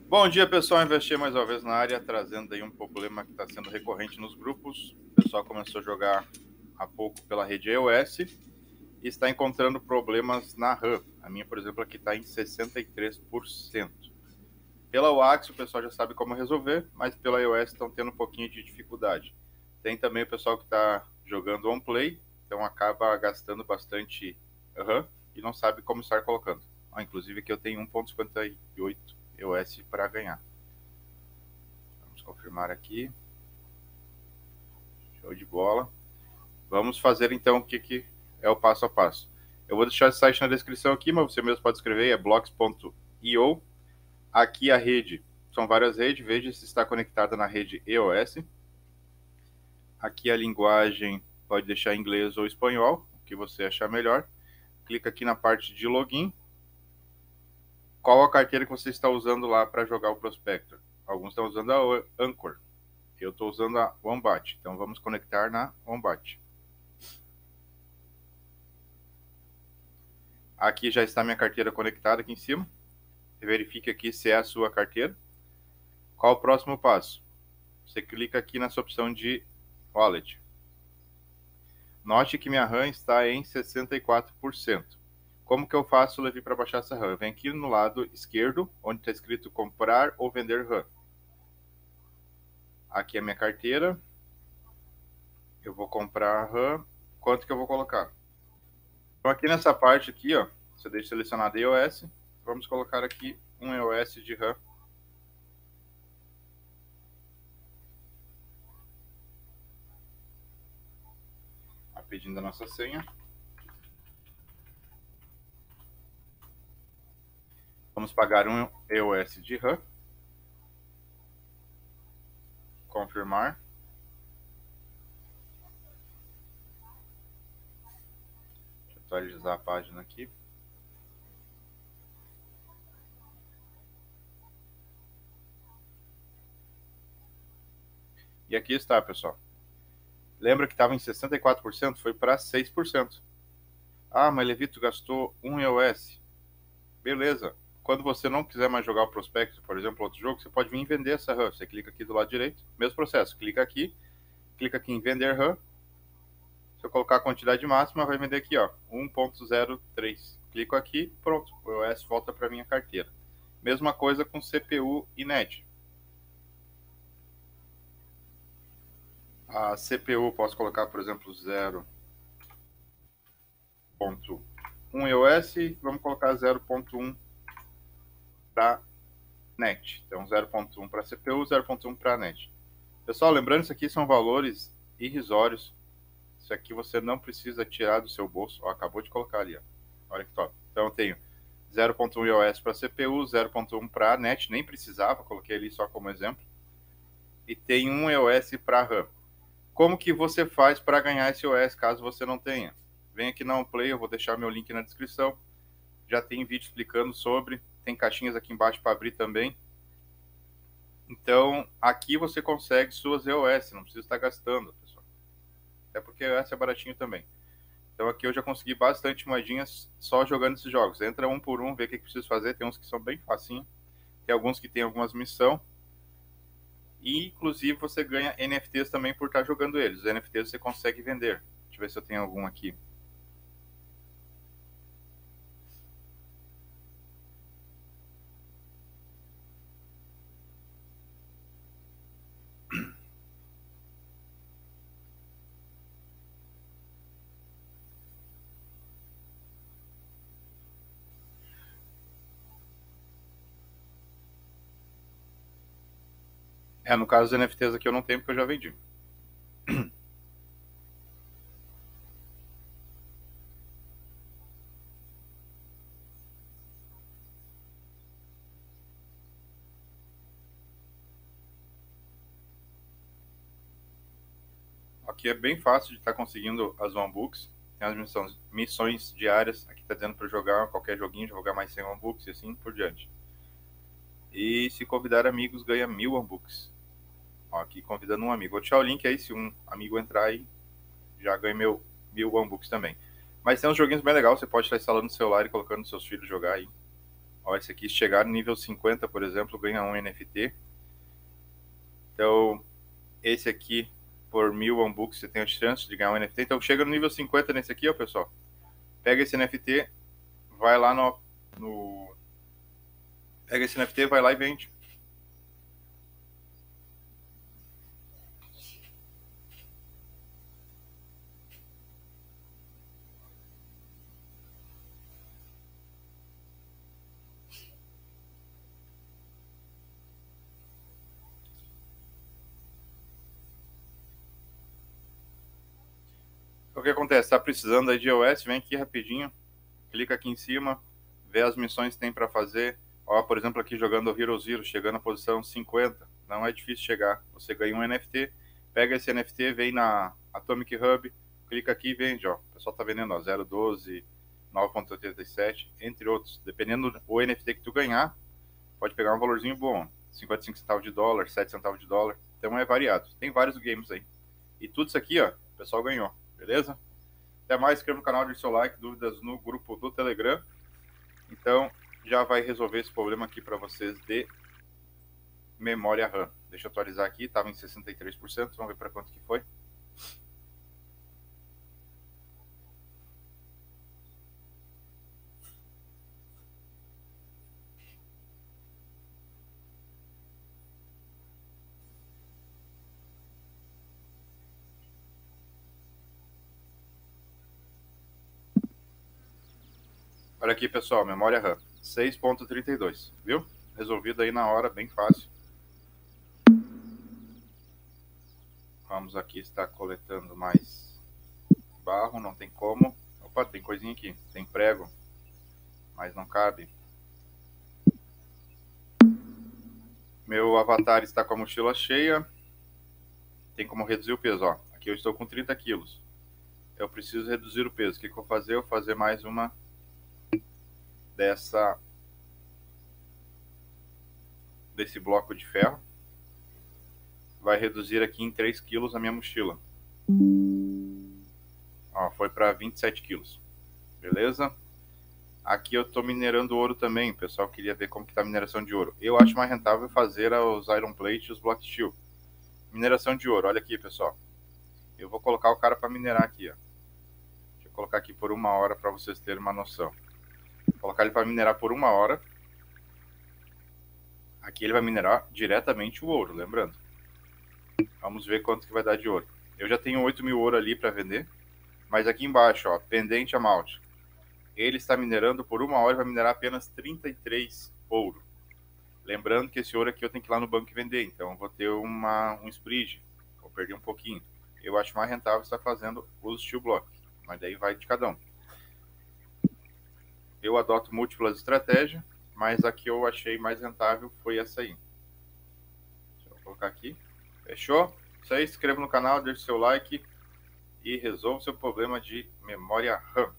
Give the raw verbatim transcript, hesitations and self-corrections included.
Bom dia, pessoal. Investir mais uma vez na área, trazendo aí um problema que está sendo recorrente nos grupos. O pessoal começou a jogar há pouco pela rede iOS e está encontrando problemas na RAM. A minha, por exemplo, aqui está em sessenta e três por cento. Pela U A X, o pessoal já sabe como resolver, mas pela iOS estão tendo um pouquinho de dificuldade. Tem também o pessoal que está jogando OnPlay, então acaba gastando bastante RAM e não sabe como estar colocando. Ah, inclusive aqui eu tenho um ponto cinquenta e oito iOS para ganhar. Vamos confirmar aqui. Show de bola. Vamos fazer então o que, que é o passo a passo. Eu vou deixar esse site na descrição aqui, mas você mesmo pode escrever, é blocks ponto i o. Aqui a rede, são várias redes, veja se está conectada na rede iOS. Aqui a linguagem, pode deixar em inglês ou espanhol, o que você achar melhor. Clica aqui na parte de login. Qual a carteira que você está usando lá para jogar o Prospector? Alguns estão usando a Anchor. Eu estou usando a Wombat, então vamos conectar na Wombat. Aqui já está minha carteira conectada aqui em cima. Verifique aqui se é a sua carteira. Qual o próximo passo? Você clica aqui nessa opção de Wallet. Note que minha RAM está em sessenta e quatro por cento. Como que eu faço, Levi, para baixar essa RAM? Eu venho aqui no lado esquerdo, onde está escrito comprar ou vender RAM. Aqui é a minha carteira. Eu vou comprar a RAM. Quanto que eu vou colocar? Então aqui nessa parte aqui, ó, você deixa selecionado iOS. Vamos colocar aqui um iOS de RAM. Pedindo a nossa senha. Vamos pagar um iOS de RAM. Confirmar. Deixa eu atualizar a página aqui. E aqui está, pessoal. Lembra que estava em sessenta e quatro por cento? Foi para seis por cento. Ah, mas Levi, tu gastou um iOS. Beleza. Quando você não quiser mais jogar o Prospector, por exemplo, outro jogo, você pode vir vender essa RAM. Você clica aqui do lado direito. Mesmo processo. Clica aqui. Clica aqui em vender RAM. Se eu colocar a quantidade máxima, vai vender aqui, ó, um ponto zero três. Clico aqui, pronto. O iOS volta para minha carteira. Mesma coisa com C P U e N E T. A C P U posso colocar, por exemplo, zero ponto um iOS, vamos colocar zero ponto um para N E T. Então, zero ponto um para C P U, zero ponto um para N E T. Pessoal, lembrando, isso aqui são valores irrisórios. Isso aqui você não precisa tirar do seu bolso. Ó, acabou de colocar ali, ó. Olha que top. Então, eu tenho zero ponto um iOS para C P U, zero ponto um para N E T, nem precisava, coloquei ali só como exemplo. E tem um iOS para RAM. Como que você faz para ganhar esse iOS, caso você não tenha? Vem aqui na OnPlay, eu vou deixar meu link na descrição. Já tem vídeo explicando sobre, tem caixinhas aqui embaixo para abrir também. Então, aqui você consegue suas iOS, não precisa estar gastando, pessoal. Até porque o iOS é baratinho também. Então aqui eu já consegui bastante moedinhas só jogando esses jogos. Entra um por um, vê o que, que preciso fazer. Tem uns que são bem facinho, tem alguns que tem algumas missões. E, inclusive, você ganha N F Ts também por estar jogando eles. Os N F Ts você consegue vender. Deixa eu ver se eu tenho algum aqui. É, no caso dos N F Ts aqui eu não tenho porque eu já vendi. Aqui é bem fácil de estar conseguindo as OneBooks. Tem as missões, missões diárias. Aqui está dizendo para jogar qualquer joguinho, jogar mais cem OneBooks e assim por diante. E se convidar amigos, ganha mil OneBooks. Ó, aqui convidando um amigo. Vou deixar o link aí, se um amigo entrar aí, já ganha meu mil OneBooks também. Mas tem uns joguinhos bem legais, você pode estar instalando no celular e colocando seus filhos jogar aí. Ó, esse aqui, se chegar no nível cinquenta, por exemplo, ganha um N F T. Então, esse aqui, por mil Unbooks, você tem a chance de ganhar um N F T. Então, chega no nível cinquenta nesse aqui, ó, pessoal. Pega esse N F T, vai lá no... no... Pega esse N F T, vai lá e vende. O que acontece? Está precisando aí de iOS? Vem aqui rapidinho, clica aqui em cima, vê as missões que tem para fazer. Ó, por exemplo, aqui jogando o Hero Zero, chegando na posição cinquenta. Não é difícil chegar. Você ganha um N F T, pega esse N F T, vem na Atomic Hub, clica aqui e vende. Ó. O pessoal está vendendo ó, zero vírgula doze, nove vírgula oitenta e sete, entre outros. Dependendo do N F T que tu ganhar, pode pegar um valorzinho bom. cinquenta e cinco centavos de dólar, sete centavos de dólar. Então é variado. Tem vários games aí. E tudo isso aqui, ó, o pessoal ganhou. Beleza? Até mais, inscreva no canal, deixe seu like, dúvidas no grupo do Telegram. Então, já vai resolver esse problema aqui para vocês de memória RAM. Deixa eu atualizar aqui, estava em sessenta e três por cento, vamos ver para quanto que foi. Olha aqui, pessoal, memória RAM, seis ponto trinta e dois, viu? Resolvido aí na hora, bem fácil. Vamos aqui estar coletando mais barro, não tem como. Opa, tem coisinha aqui, tem prego, mas não cabe. Meu avatar está com a mochila cheia. Tem como reduzir o peso, ó. Aqui eu estou com trinta quilos. Eu preciso reduzir o peso. O que, que eu vou fazer? Eu vou fazer mais uma dessa desse bloco de ferro. Vai reduzir aqui em três quilos a minha mochila. Ó, foi para vinte e sete quilos. Beleza? Aqui eu estou minerando ouro também. O pessoal queria ver como que está a mineração de ouro. Eu acho mais rentável fazer os Iron Plate e os Block Steel. Mineração de ouro. Olha aqui, pessoal. Eu vou colocar o cara para minerar aqui, ó. Deixa eu colocar aqui por uma hora para vocês terem uma noção. Vou colocar ele para minerar por uma hora. Aqui ele vai minerar diretamente o ouro, lembrando. Vamos ver quanto que vai dar de ouro. Eu já tenho oito mil ouro ali para vender. Mas aqui embaixo, ó, pendente amount. Ele está minerando por uma hora e vai minerar apenas trinta e três ouro. Lembrando que esse ouro aqui eu tenho que ir lá no banco e vender. Então eu vou ter uma, um spread. Vou perder um pouquinho. Eu acho mais rentável estar fazendo os steel block. Mas daí vai de cada um. Eu adoto múltiplas estratégias. Mas a que eu achei mais rentável foi essa aí. Deixa eu colocar aqui. Fechou? Isso aí, se inscreva no canal, deixe seu like e resolva o seu problema de memória RAM.